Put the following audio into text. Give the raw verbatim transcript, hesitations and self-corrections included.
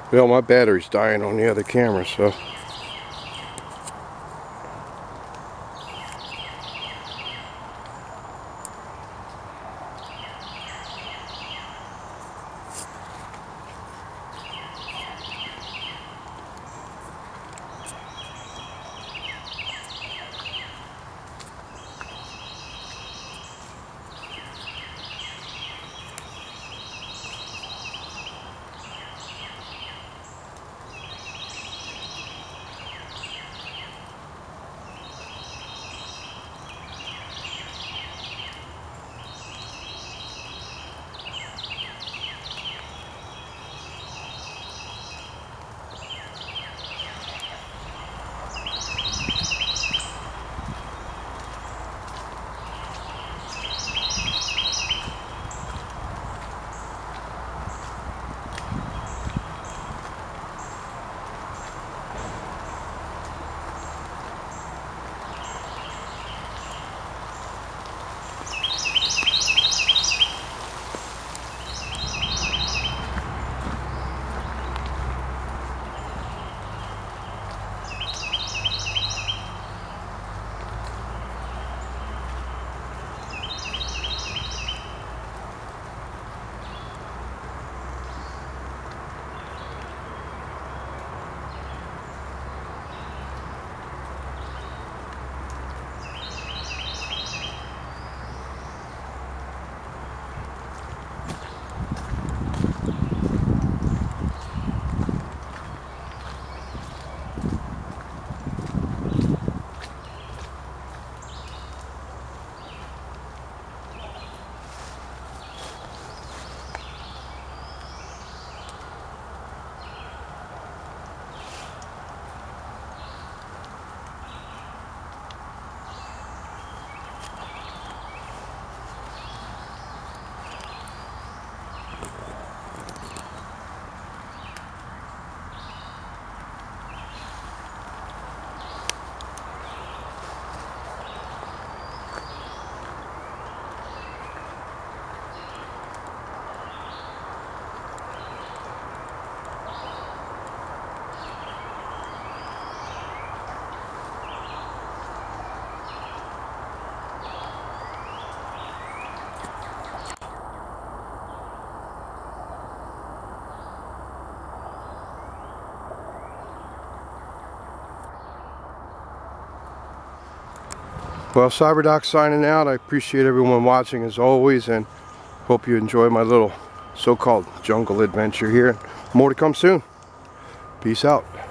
Well, my battery's dying on the other camera, so. Well, CyberDoc signing out. I appreciate everyone watching as always, and hope you enjoy my little so-called jungle adventure here. More to come soon. Peace out.